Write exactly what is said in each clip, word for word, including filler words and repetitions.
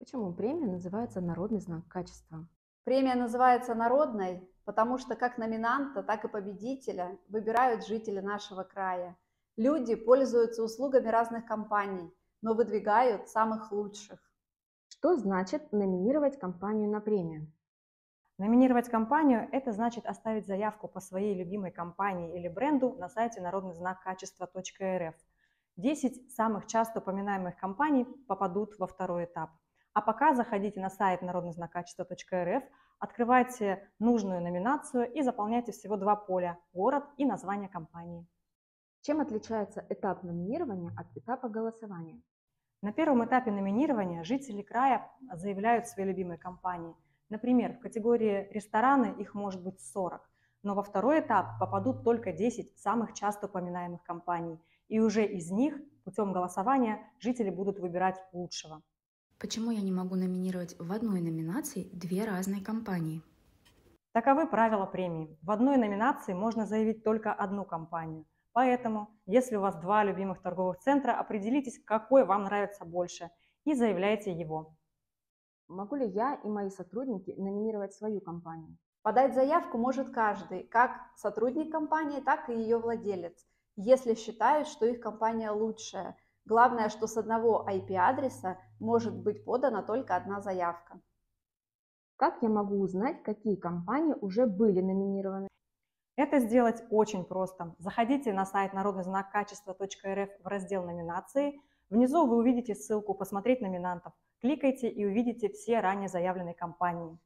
Почему премия называется «Народный знак качества»? Премия называется народной, потому что как номинанта, так и победителя выбирают жители нашего края. Люди пользуются услугами разных компаний, но выдвигают самых лучших. Что значит номинировать компанию на премию? Номинировать компанию – это значит оставить заявку по своей любимой компании или бренду на сайте народный знак качества точка эр эф. десять самых часто упоминаемых компаний попадут во второй этап. А пока заходите на сайт народный знак качества точка эр эф, открывайте нужную номинацию и заполняйте всего два поля – город и название компании. Чем отличается этап номинирования от этапа голосования? На первом этапе номинирования жители края заявляют свои любимые компании. Например, в категории рестораны их может быть сорок, но во второй этап попадут только десять самых часто упоминаемых компаний, и уже из них путем голосования жители будут выбирать лучшего. Почему я не могу номинировать в одной номинации две разные компании? Таковы правила премии. В одной номинации можно заявить только одну компанию. Поэтому, если у вас два любимых торговых центра, определитесь, какой вам нравится больше, и заявляйте его. Могу ли я и мои сотрудники номинировать свою компанию? Подать заявку может каждый, как сотрудник компании, так и ее владелец, если считают, что их компания лучшая. Главное, что с одного ай пи-адреса может быть подана только одна заявка. Как я могу узнать, какие компании уже были номинированы? Это сделать очень просто. Заходите на сайт народный знак качества точка эр эф в раздел «Номинации». Внизу вы увидите ссылку «Посмотреть номинантов». Кликайте и увидите все ранее заявленные компании.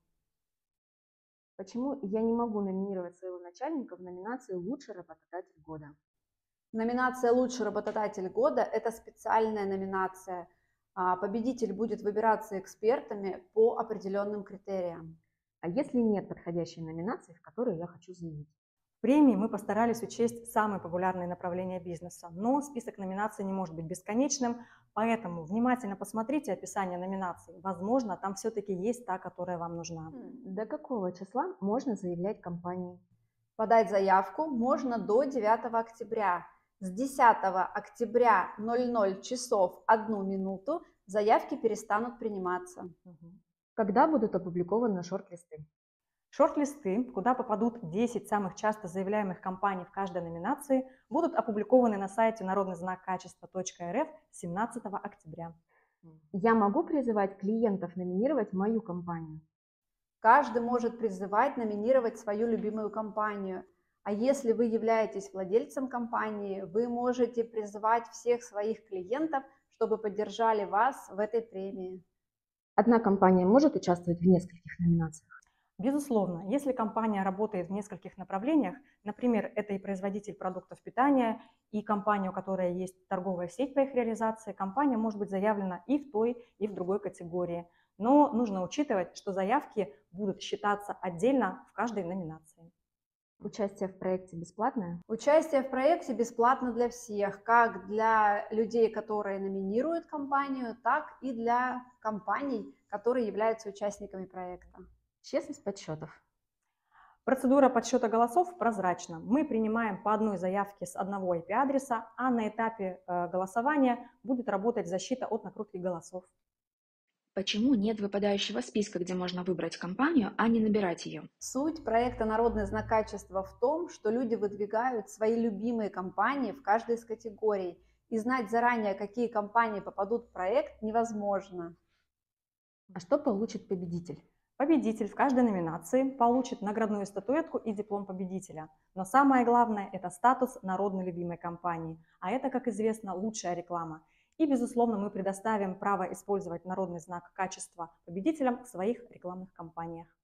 Почему я не могу номинировать своего начальника в номинации «Лучший работодатель года»? Номинация «Лучший работодатель года» – это специальная номинация. Победитель будет выбираться экспертами по определенным критериям. А если нет подходящей номинации, в которой я хочу заявить? В премии мы постарались учесть самые популярные направления бизнеса, но список номинаций не может быть бесконечным, поэтому внимательно посмотрите описание номинаций. Возможно, там все-таки есть та, которая вам нужна. До какого числа можно заявлять компании? Подать заявку можно до девятого октября. С десятого октября ноль ноль часов одну минуту заявки перестанут приниматься. Когда будут опубликованы шорт-листы? Шорт-листы, куда попадут десять самых часто заявляемых компаний в каждой номинации, будут опубликованы на сайте народный знак качества точка эр эф семнадцатого октября. Я могу призывать клиентов номинировать мою компанию? Каждый может призывать номинировать свою любимую компанию. А если вы являетесь владельцем компании, вы можете призывать всех своих клиентов, чтобы поддержали вас в этой премии. Одна компания может участвовать в нескольких номинациях? Безусловно, если компания работает в нескольких направлениях, например, это и производитель продуктов питания, и компания, у которой есть торговая сеть по их реализации, компания может быть заявлена и в той, и в другой категории. Но нужно учитывать, что заявки будут считаться отдельно в каждой номинации. Участие в проекте бесплатное? Участие в проекте бесплатно для всех, как для людей, которые номинируют компанию, так и для компаний, которые являются участниками проекта. Честность подсчетов. Процедура подсчета голосов прозрачна. Мы принимаем по одной заявке с одного ай пи-адреса, а на этапе э, голосования будет работать защита от накрутки голосов. Почему нет выпадающего списка, где можно выбрать компанию, а не набирать ее? Суть проекта «Народный знак качества» в том, что люди выдвигают свои любимые компании в каждой из категорий. И знать заранее, какие компании попадут в проект, невозможно. А что получит победитель? Победитель в каждой номинации получит наградную статуэтку и диплом победителя. Но самое главное – это статус народной любимой компании. А это, как известно, лучшая реклама. И, безусловно, мы предоставим право использовать народный знак качества победителям в своих рекламных кампаниях.